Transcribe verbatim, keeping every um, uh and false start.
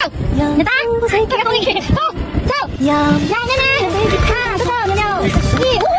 你打，快点放进去，走走，来来来，看，走走，六六一五。